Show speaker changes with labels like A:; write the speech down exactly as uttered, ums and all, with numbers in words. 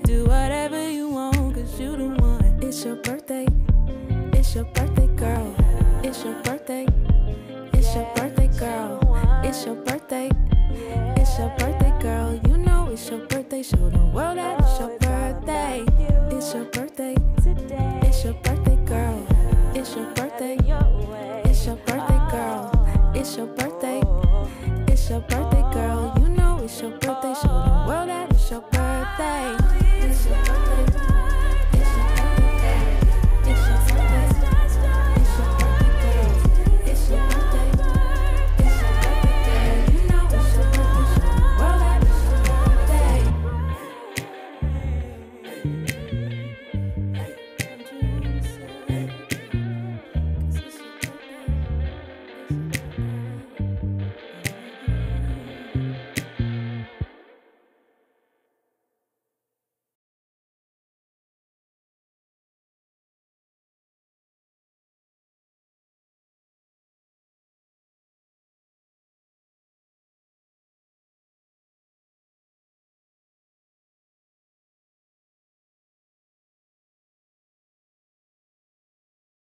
A: Do whatever you want, cause you the one. It's your birthday. It's your birthday, girl. It's your birthday. It's your birthday, girl. It's your birthday. It's your birthday, girl. You know it's your birthday. Show the world that it's your birthday. It's your birthday. It's your birthday, girl. It's your birthday. It's your birthday, girl. It's your birthday. It's your birthday, girl. You know it's your birthday. Show the world that it's your birthday. It's your birthday. It's your birthday. It's your birthday. It's your birthday, girl. It's your birthday. It's your birthday, girl. You know it's your birthday. Show the world that it's your birthday.